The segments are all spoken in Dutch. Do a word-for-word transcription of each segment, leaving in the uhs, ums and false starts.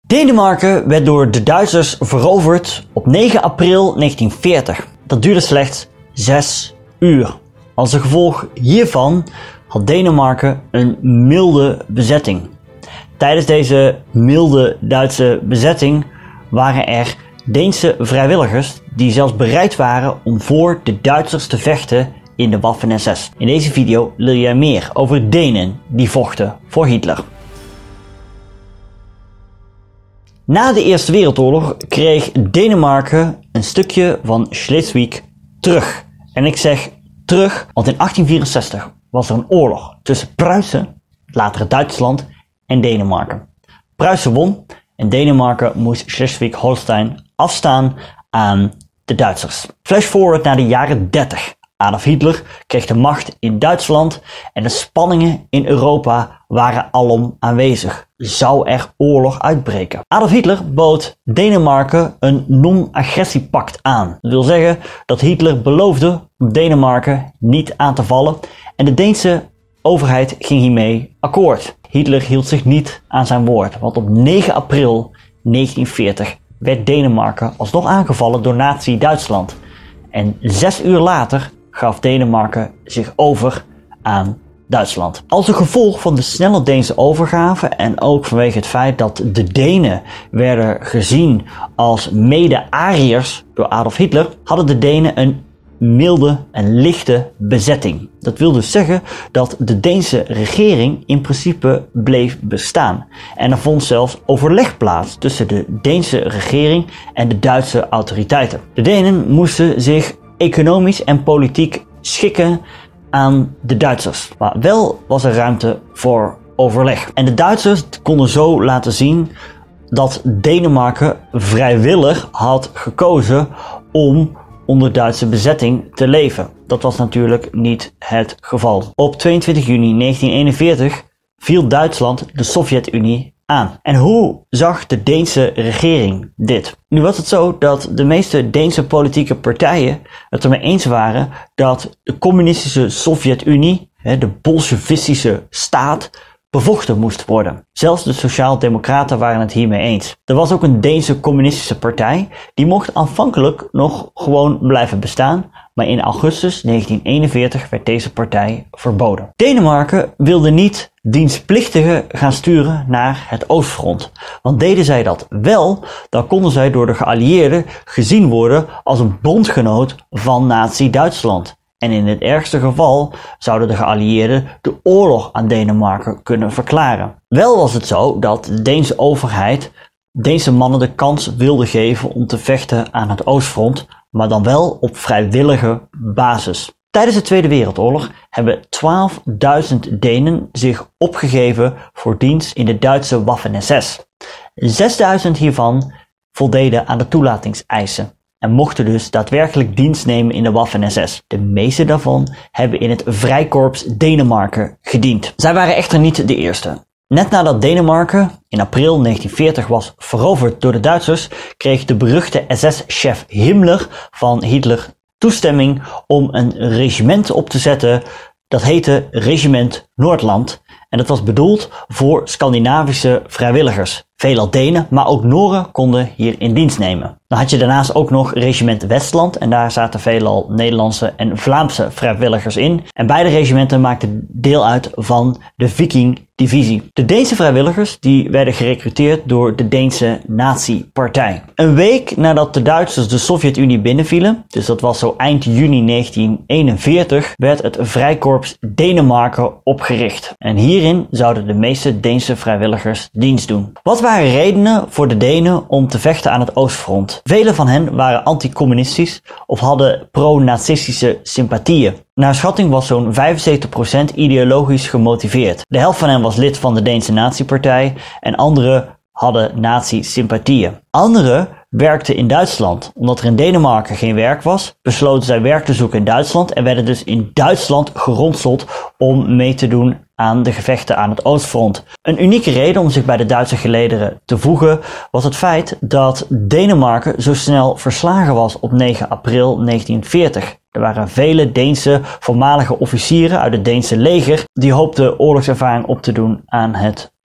Denemarken werd door de Duitsers veroverd op negen april negentienveertig. Dat duurde slechts zes uur. Als gevolg hiervan had Denemarken een milde bezetting. Tijdens deze milde Duitse bezetting waren er Deense vrijwilligers die zelfs bereid waren om voor de Duitsers te vechten in de Waffen-S S. In deze video leer je meer over Denen die vochten voor Hitler. Na de Eerste Wereldoorlog kreeg Denemarken een stukje van Schleswig terug. En ik zeg terug, want in achttien vierenzestig was er een oorlog tussen Pruisen, het latere Duitsland, en Denemarken. Pruisen won en Denemarken moest Schleswig-Holstein afstaan aan de Duitsers. Flash forward naar de jaren dertig. Adolf Hitler kreeg de macht in Duitsland en de spanningen in Europa waren alom aanwezig. Zou er oorlog uitbreken? Adolf Hitler bood Denemarken een non-agressiepact aan. Dat wil zeggen dat Hitler beloofde om Denemarken niet aan te vallen en de Deense overheid ging hiermee akkoord. Hitler hield zich niet aan zijn woord, want op negen april negentienveertig werd Denemarken alsnog aangevallen door Nazi-Duitsland. En zes uur later gaf Denemarken zich over aan Duitsland. Als een gevolg van de snelle Deense overgave en ook vanwege het feit dat de Denen werden gezien als mede-Ariërs door Adolf Hitler, hadden de Denen een milde en lichte bezetting. Dat wil dus zeggen dat de Deense regering in principe bleef bestaan. En er vond zelfs overleg plaats tussen de Deense regering en de Duitse autoriteiten. De Denen moesten zich economisch en politiek schikken aan de Duitsers. Maar wel was er ruimte voor overleg. En de Duitsers konden zo laten zien dat Denemarken vrijwillig had gekozen om onder Duitse bezetting te leven. Dat was natuurlijk niet het geval. Op tweeëntwintig juni negentieneenenveertig viel Duitsland de Sovjet-Unie aan. En hoe zag de Deense regering dit? Nu was het zo dat de meeste Deense politieke partijen het ermee eens waren dat de communistische Sovjet-Unie, de bolsjewistische staat, bevochten moest worden. Zelfs de Sociaal-Democraten waren het hiermee eens. Er was ook een Deense communistische partij, die mocht aanvankelijk nog gewoon blijven bestaan, maar in augustus negentieneenenveertig werd deze partij verboden. Denemarken wilde niet dienstplichtigen gaan sturen naar het Oostfront. Want deden zij dat wel, dan konden zij door de geallieerden gezien worden als een bondgenoot van Nazi-Duitsland. En in het ergste geval zouden de geallieerden de oorlog aan Denemarken kunnen verklaren. Wel was het zo dat de Deense overheid Deense mannen de kans wilde geven om te vechten aan het Oostfront, maar dan wel op vrijwillige basis. Tijdens de Tweede Wereldoorlog hebben twaalfduizend Denen zich opgegeven voor dienst in de Duitse Waffen-S S. zesduizend hiervan voldeden aan de toelatingseisen en mochten dus daadwerkelijk dienst nemen in de Waffen-S S. De meeste daarvan hebben in het Vrijkorps Denemarken gediend. Zij waren echter niet de eerste. Net nadat Denemarken in april negentienveertig was veroverd door de Duitsers, kreeg de beruchte S S-chef Himmler van Hitler toestemming om een regiment op te zetten. Dat heette Regiment Noordland en dat was bedoeld voor Scandinavische vrijwilligers. Veelal Denen, maar ook Noren konden hier in dienst nemen. Dan had je daarnaast ook nog Regiment Westland en daar zaten veelal Nederlandse en Vlaamse vrijwilligers in. En beide regimenten maakten deel uit van de Viking-divisie. De Deense vrijwilligers die werden gerekruteerd door de Deense Nazi-partij. Een week nadat de Duitsers de Sovjet-Unie binnenvielen, dus dat was zo eind juni negentieneenenveertig, werd het Vrijkorps Denemarken opgericht. En hierin zouden de meeste Deense vrijwilligers dienst doen. Wat waren redenen voor de Denen om te vechten aan het Oostfront? Vele van hen waren anticommunistisch of hadden pro-nazistische sympathieën. Naar schatting was zo'n vijfenzeventig procent ideologisch gemotiveerd. De helft van hen was lid van de Deense Nazi-partij en anderen hadden nazi-sympathieën. Anderen werkten in Duitsland. Omdat er in Denemarken geen werk was, besloten zij werk te zoeken in Duitsland en werden dus in Duitsland geronseld om mee te doen aan de gevechten aan het Oostfront. Een unieke reden om zich bij de Duitse gelederen te voegen was het feit dat Denemarken zo snel verslagen was op negen april negentienveertig. Er waren vele Deense voormalige officieren uit het Deense leger die hoopten oorlogservaring op te doen aan het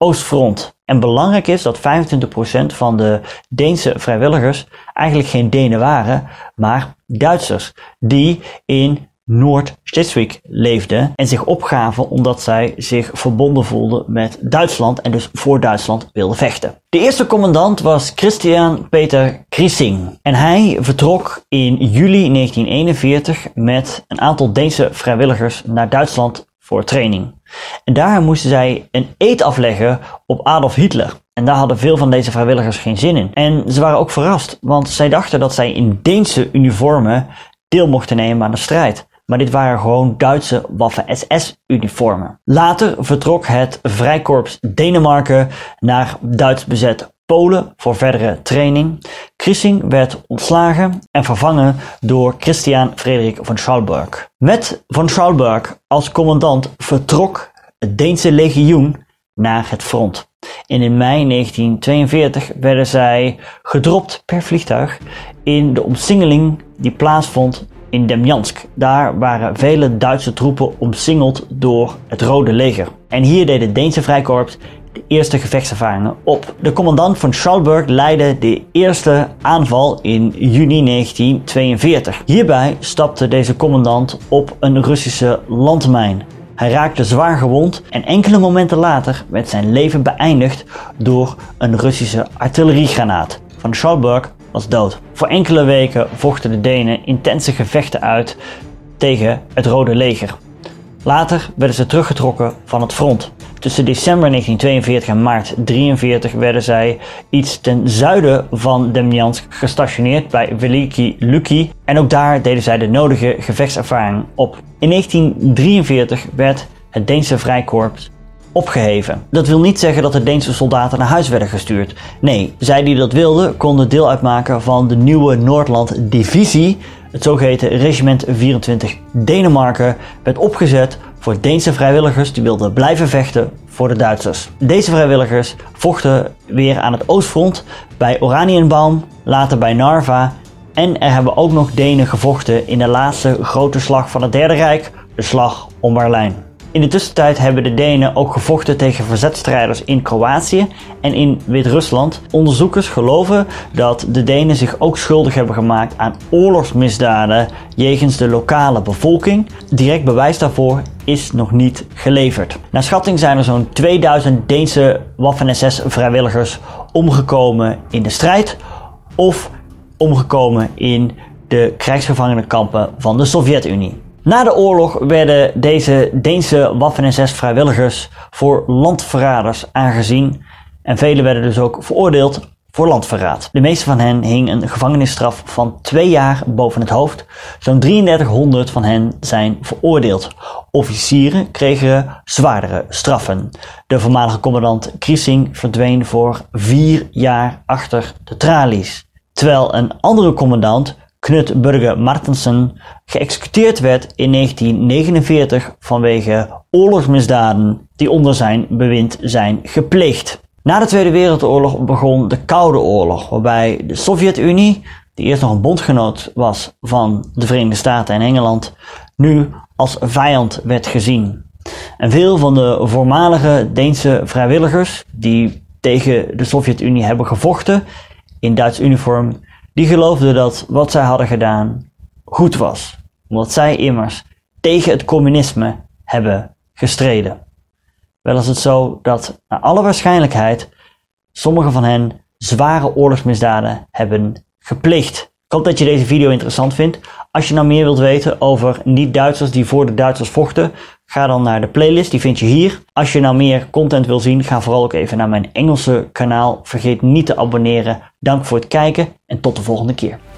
Oostfront. En belangrijk is dat vijfentwintig procent van de Deense vrijwilligers eigenlijk geen Denen waren, maar Duitsers die in Noord-Schleswig leefden en zich opgaven omdat zij zich verbonden voelden met Duitsland en dus voor Duitsland wilden vechten. De eerste commandant was Christian Peter Krissing en hij vertrok in juli negentien eenenveertig met een aantal Deense vrijwilligers naar Duitsland voor training. En daar moesten zij een eed afleggen op Adolf Hitler. En daar hadden veel van deze vrijwilligers geen zin in. En ze waren ook verrast, want zij dachten dat zij in Deense uniformen deel mochten nemen aan de strijd. Maar dit waren gewoon Duitse Waffen-S S-uniformen. Later vertrok het Vrijkorps Denemarken naar Duits bezet Polen voor verdere training. Krissing werd ontslagen en vervangen door Christian Frederik von Schalburg. Met von Schalburg als commandant vertrok het Deense legioen naar het front. En in mei negentien tweeënveertig werden zij gedropt per vliegtuig in de omsingeling die plaatsvond in Demjansk. Daar waren vele Duitse troepen omsingeld door het Rode Leger. En hier deed het Deense Vrijkorps de eerste gevechtservaringen op. De commandant von Schalburg leidde de eerste aanval in juni negentien tweeënveertig. Hierbij stapte deze commandant op een Russische landmijn. Hij raakte zwaar gewond en enkele momenten later werd zijn leven beëindigd door een Russische artilleriegranaat. Von Schalburg was dood. Voor enkele weken vochten de Denen intense gevechten uit tegen het Rode Leger. Later werden ze teruggetrokken van het front. Tussen december negentien tweeënveertig en maart negentien drieënveertig werden zij iets ten zuiden van Demjansk gestationeerd bij Veliki Luki en ook daar deden zij de nodige gevechtservaring op. In negentien drieënveertig werd het Deense Vrijkorps opgeheven. Dat wil niet zeggen dat de Deense soldaten naar huis werden gestuurd. Nee, zij die dat wilden konden deel uitmaken van de nieuwe Noordland Divisie. Het zogeheten regiment vierentwintig Denemarken werd opgezet voor Deense vrijwilligers die wilden blijven vechten voor de Duitsers. Deze vrijwilligers vochten weer aan het Oostfront bij Oranienbaum, later bij Narva en er hebben ook nog Denen gevochten in de laatste grote slag van het Derde Rijk, de slag om Berlijn. In de tussentijd hebben de Denen ook gevochten tegen verzetstrijders in Kroatië en in Wit-Rusland. Onderzoekers geloven dat de Denen zich ook schuldig hebben gemaakt aan oorlogsmisdaden jegens de lokale bevolking. Direct bewijs daarvoor is nog niet geleverd. Naar schatting zijn er zo'n tweeduizend Deense Waffen-S S vrijwilligers omgekomen in de strijd of omgekomen in de krijgsgevangenenkampen van de Sovjet-Unie. Na de oorlog werden deze Deense Waffen-S S vrijwilligers voor landverraders aangezien en velen werden dus ook veroordeeld voor landverraad. De meeste van hen hing een gevangenisstraf van twee jaar boven het hoofd. Zo'n drieëndertighonderd van hen zijn veroordeeld. Officieren kregen zwaardere straffen. De voormalige commandant Krissing verdween voor vier jaar achter de tralies. Terwijl een andere commandant, Knut Børge Martensen, geëxecuteerd werd in negentien negenenveertig vanwege oorlogsmisdaden die onder zijn bewind zijn gepleegd. Na de Tweede Wereldoorlog begon de Koude Oorlog, waarbij de Sovjet-Unie, die eerst nog een bondgenoot was van de Verenigde Staten en Engeland, nu als vijand werd gezien. En veel van de voormalige Deense vrijwilligers die tegen de Sovjet-Unie hebben gevochten in Duits uniform, die geloofden dat wat zij hadden gedaan goed was, omdat zij immers tegen het communisme hebben gestreden. Wel is het zo dat naar alle waarschijnlijkheid sommigen van hen zware oorlogsmisdaden hebben gepleegd. Ik hoop dat je deze video interessant vindt. Als je nou meer wilt weten over niet-Duitsers die voor de Duitsers vochten, ga dan naar de playlist, die vind je hier. Als je nou meer content wil zien, ga vooral ook even naar mijn Engelse kanaal. Vergeet niet te abonneren. Dank voor het kijken en tot de volgende keer.